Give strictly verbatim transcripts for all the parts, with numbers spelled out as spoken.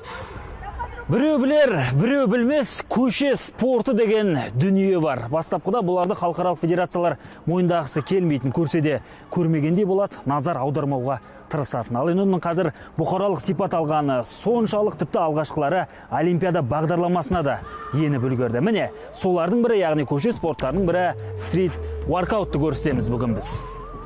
Біреу білер, біреу білмес, көше спорты деген дүние бар. Бастапқыда бұларды халықаралық федерациялар мойындағысы келмейтін, көрсе де көрмегендей болады, назар аудармауға тырысатын. Ал оның қазір бұқаралық сипат алғаны соншалық, тіпті алғашқылары Олимпиада бағдарламасына да еніп үлгерді. Міне, солардың бірі, яғни көше спорттарының бірі стрит воркаутты көрсетеміз бүгін біз.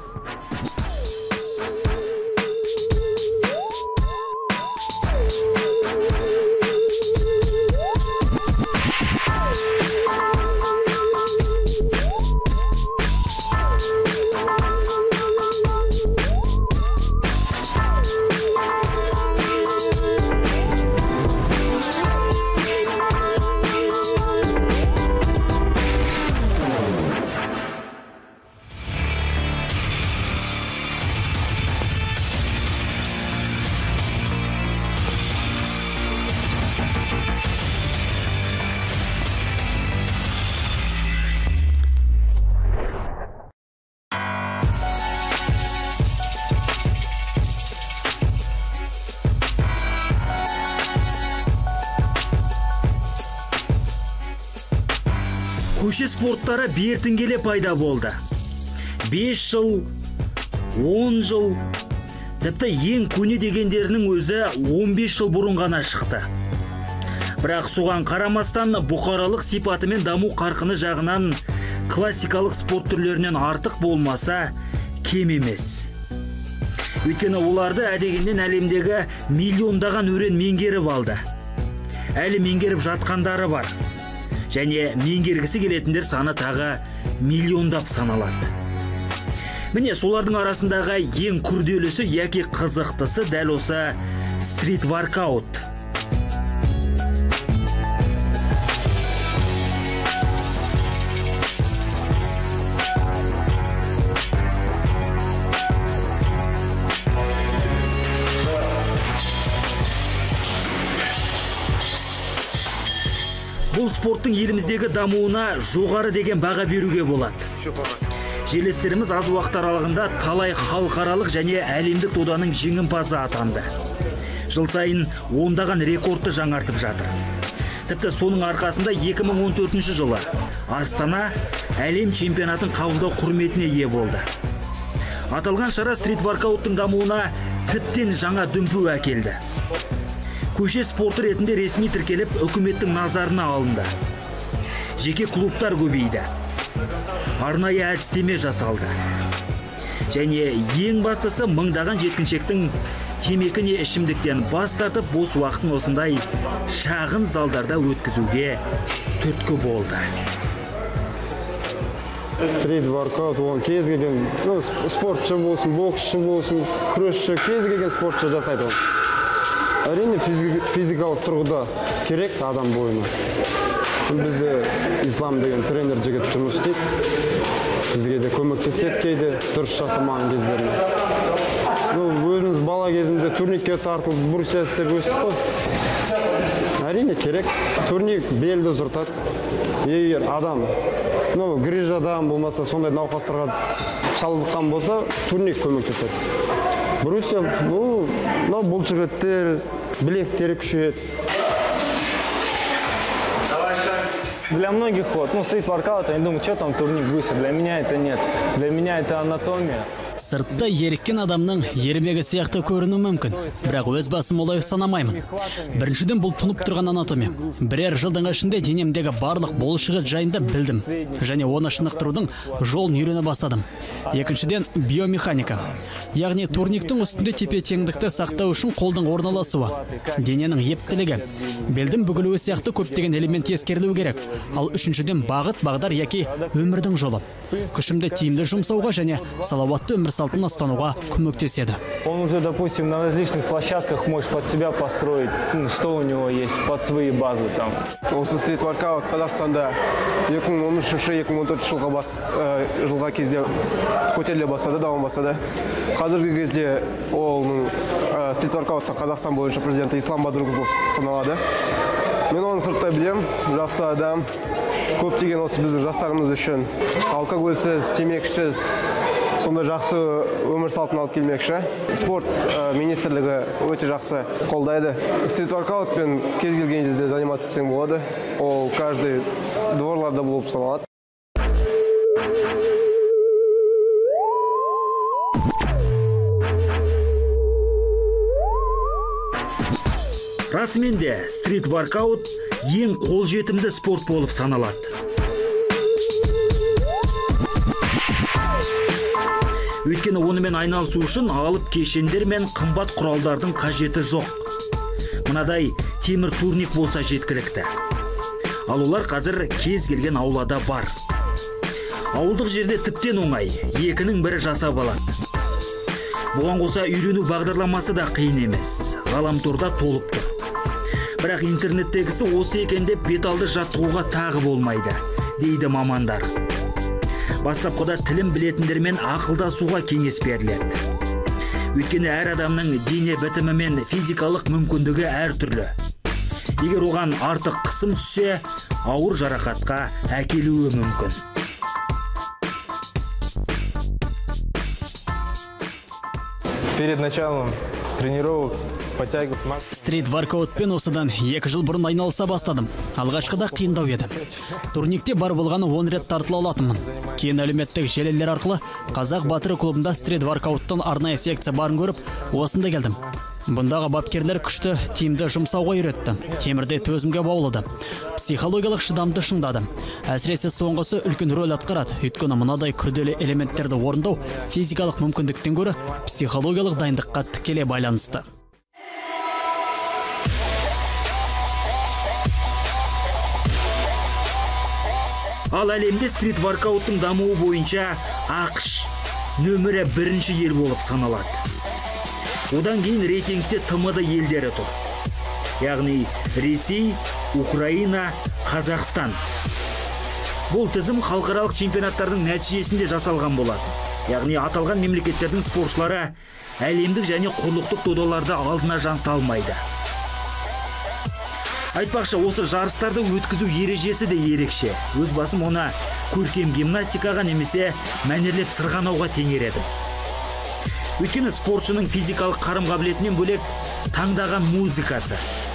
Көше спорттары бертін келе пайда болды. бес жыл, он жыл, тіпті ең көне дегендерінің өзі он бес жыл бұрын ғана шықты. Бірақ соған қарамастан бұқаралық сипаты мен даму қарқыны жағынан классикалық спорт түрлерінен артық болмаса кем емес. Өйткені оларды әдегеннен әлемдегі миллиондаған өрен меңгеріп алды. Әлі меңгеріп жатқандары бар. Және меңгергісі келетіндер саны тағы миллиондап саналады. Міне, солардың арасындағы ең күрделісі яки қызықтысы дәл осы стрит воркаут. Бұл спорттың еліміздегі дамуына жоғары деген баға беруге болады. Жерлестеріміз аз уақыт аралығында талай халықаралық және әлемдік доданың жеңімпазы атанды. Жыл сайын ондаған рекордты жаңартып жатыр. Тіпті соның арқасында екі мың он төртінші жылы Астана әлем чемпионатын қабылдау құрметіне ие болды. Аталған шара стрит воркауттың дамуына тіптен жаңа дүмпу әкелді. Көше спорты ретінде ресми тіркеліп, үкіметтің назарына алынды. Жеке клубтар көбейді. Арнайы әдістеме жасалды. Және ең бастысы мыңдаған жеткіншектің темекі не ішімдіктен бас тартып, бос уақытын осындай шағын залдарда өткізуге түрткі болды. Стрит воркаут оған кез келген спортшы болсын, боксшы болсын, күресші, кез келген спортшы жасайды ол. Әрине физикалық тұрғыда керек адам бойына. Бізде Ислам деген тренер жігіт жұмыс істейді. Бізге де көмектеседі кейде дұрыс жасамаған кездеріне. Өзіміз бала кезімізде турникке тартылып, Брусия істеп өстік қой. Әрине керек. Турник белді зұртады. Егер адам, грижадан болмаса, сондай науқастарға шалдыққан болса, турник көмектеседі. Брусия, бұл жігіттер, білектері күшейеді. Для многих вот, ну, стрит-воркаут, они думают, что там турник Брусия. Для меня это нет. Для меня это анатомия. Сыртта еріккен адамның ермегі сияқты көріну мүмкін. Бірақ өз басым олай санамаймын. Біріншіден бұл тұнып тұрған анатомия. Бірер жылдың ішінде денемдегі барлық болшығы жайында білдім. Және оны шынықтырудың жолын үйрене бастадым. Екіншіден биомеханика. Яғни турниктің үстінде тепе-теңдікті сақтау үшін қолдың орналасуы. Дененің ептілігі. Белдің бүгілуі сияқты көптеген элемент ескерілуі керек. Ал үшіншіден бағыт, бағдар яки өмірдің жолы. Күшімді тиімді жұмсауға және салауатты өмір салтын ұстануға көмектеседі. Он уже, допустим, на различных площадках может под себя построить, что у него есть, под свои базы там. Осы стрит воркаут Қазақстанда екі мың он үшінші екі мың он төртінші жылға бас жылға кезде көтеріле бастады, даму бастады. Қазіргі кезде ол стрит воркауттың Қазақстан бойынша президенті Ислам Бадыргулов саналады. Мен оны сырттай білем, жақсы адам. Көптеген осы біздің жастарымыз үшін алкогольсіз, темекісіз сонда жақсы өмір салтын алып келмекші. Спорт министрлігі өте жақсы қолдайды. Стрит-воркаутпен кез келген жерде заниматься етсең болады. Ол каждый дворларда болып саналады. Расымен де стрит-воркаут ең қолжетімді спорт болып саналады. Өйткені онымен айналысу үшін алып кешендер мен қымбат құралдардың қажеті жоқ. Мынадай темір турник болса жеткілікті. Ал олар қазір кез келген аулада бар. Ауылдық жерде тіптен оңай, екінің бірі жасап алады. Бұған қоса үйрену бағдарламасы да қиын емес. Ғаламторда толып тұр. Бірақ интернеттегісі осы екен деп беталды жаттығуға тағы болмайды, дейді мамандар. Бастапқыда тілін білетіндермен ақылдасуға кеңес беріледі. Өйткені әр адамның дене бітімі мен физикалық мүмкіндігі әр түрлі. Егер оған артық қысым түссе, ауыр жарақатқа әкелуі мүмкін. Перед началом тренировок стрит-воркаутпен осыдан екі жыл бұрын айналыса бастадым. Алғашқыда қиындау еді. Турникте бар болғаны он рет тартыла алатынмын. Кейін әлеуметтік желілер арқылы Қазақ батыры клубында стрит-воркауттан арнайы секция барын көріп, осында келдім. Бұндағы бапкерлер күшті тиімді жұмсауға үйретті. Темірде төзімге баулыды. Психологиялық шыдамды шыңдады. Әсіресе соңғысы үлкен рөл атқарады. Өйткені мынадай күрделі элементтерді орындау физикалық мүмкіндіктен гөрі психологиялық дайындыққа тікелей байланысты. Ал әлемде стрит-воркауттың дамуы бойынша ақш нөмірі бірінші ел болып саналады. Одан кейін рейтингте тмд елдері тұр. Яғни Ресей, Украина, Қазақстан. Бұл тізім халықаралық чемпионаттардың нәтижесінде жасалған болады. Яғни аталған мемлекеттердің спортшылары әлемдік және құрлықтық додаларда алдына жан салмайды. Айтпақшы, осы жарыстарды өткізу ережесі де ерекше. Өз басым оны көркем гимнастикаға немесе мәнерлеп сырғанауға теңер едім. Өйткені спортшының физикалық қарым-қабілетінен бөлек таңдаған музыкасы.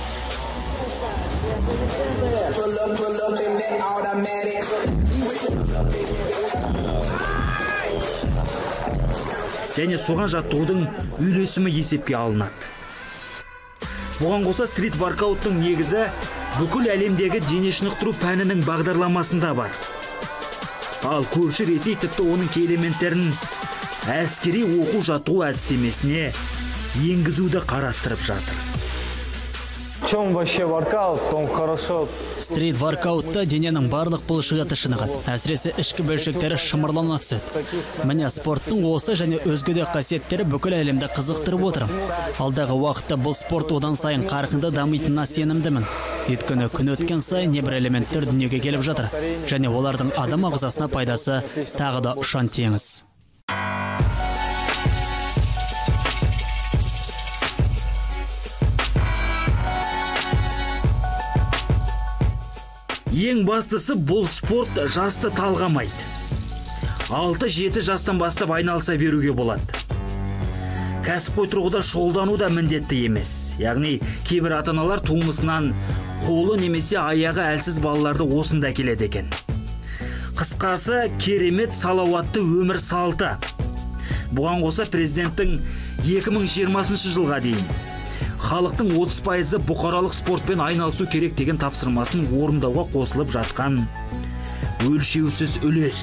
Және соған жаттығудың үйлесімі есепке алынады. Бұған қоса стрит-воркауттың негізі бүкіл әлемдегі дене шынықтыру пәнінің бағдарламасында бар. Ал көрші Ресей тіпті оның кей элементтерін әскери оқу жаттығу әдістемесіне енгізуді қарастырып жатыр. В чем вообще воркаут, он хорошо. Стрит-воркаутта дененің барлық бұлшығы шынығады. Әсіресе ішкі бөлшектері шымырлана түседі. Міне спорттың осы және өзге де қасиеттері бүкіл әлемді қызықтырып отыр. Алдағы уақытта бұл спорт одан сайын қарқынды дамитынына сенімдімін. Өйткені күн өткен сайын небір элементтер дүниеге келіп жатыр. Және олардың адам ағзасына пайдасы тағы да ұшан теңіз. Ең бастысы, бұл спорт жасты талғамайды. алты жеті жастан бастап айналыса беруге болады. Кәсіпқой тұрғыда шұғылдану да міндетті емес. Яғни кейбір ата-аналар туғысынан қолы немесе аяғы әлсіз балаларды осында келеді екен. Қысқасы, керемет салауатты өмір салты. Бұған қоса президенттің екі мың жиырмасыншы жылға дейін халықтың отыз пайызы бұқаралық спортпен айналысу керек деген тапсырмасын орындауға қосылып жатқан өлшеусіз үлес.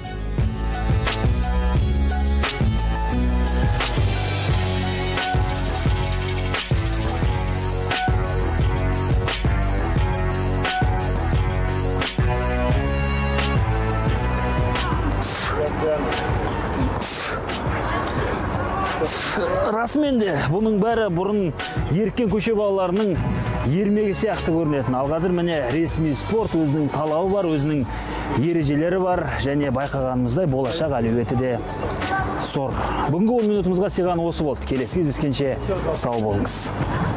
Расымен де бұның бәрі бұрын еріккен көше балаларының ермегі сияқты көрінетін. Ал қазір міне ресми спорт өзінің талабы бар, өзінің ережелері бар және байқағанымыздай болашақ әлеуеті де зор. Бүгінгі он минутымызға сыйған осы болды. Келесі кездескенше сау болыңыз.